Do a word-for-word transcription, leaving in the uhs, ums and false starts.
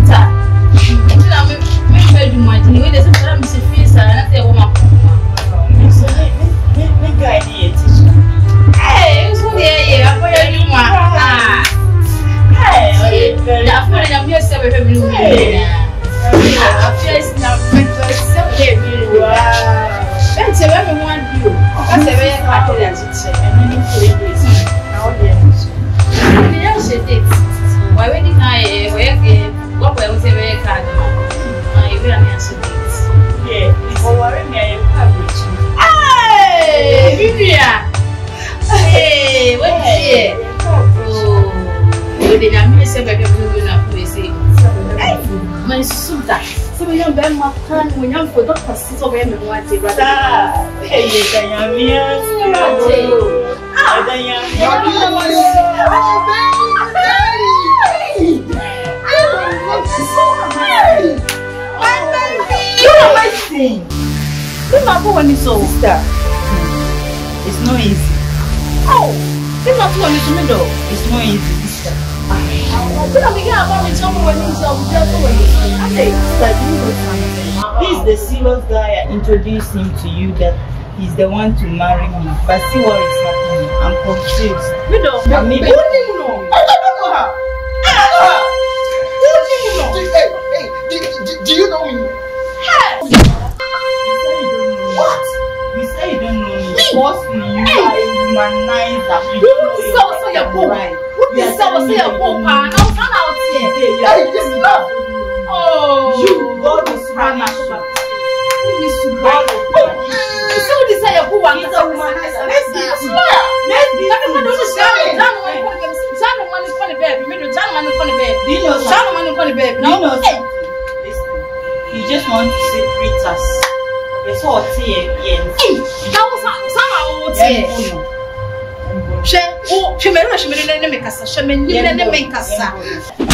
Suta. Tell me, me tell you my thing. When they say I'm Mister Fisa, I say woman. So me me me guy here teacher. Hey, who's who there? Yeah, I tell you my. Ah. Hey, na fone na me say we have blue. I feel na mental say we wow. Ben say we me want you. I say we ka tell you teacher. And then you play this. Now audience. We don't say it. Why we didn't I we what we say we ka do. I we am answer it. Yeah, for worry me I have with you. Hey, Vivian. Hey, what is it? Oh, we didn't miss a baby blue na police. Hey, my Suta. So we don't buy my can when you for doctor so we me want it brother. Hey, Danyamia. Ah, Danyamia. This my boy is so sister. It's not easy. Oh, this my boy is me though. It's not easy, sister. So now we get about me trouble when he's up just when I say that you know something. This is the serious guy I introduced him to you that he's the one to marry me. But see what is happening. I'm confused. We don't. I mean, who do you know? I don't know her. I don't know her. Who do you know? Hey, hey, do, do, do you know me? Hey. What? You say you don't know me. Firstly, you are a humanizer. You don't know So so your boy. What is so so your boy? Now stand out here. Hey, this is love. Oh. You God is Spanish. Who is God Suba? is Spanish. So this is your boy. He's a humanizer. Let's be Let's two. be Let's be Let me two. do this. John money for the John money for the baby. Me do John money for the baby. Do you know John something? money for the baby. Do you know No. Hey. something? Listen. You just want to separate us. It's all here. Hey. That was some out here. She, oh, she me no she me ne me kasa. She me ni ne me kasa.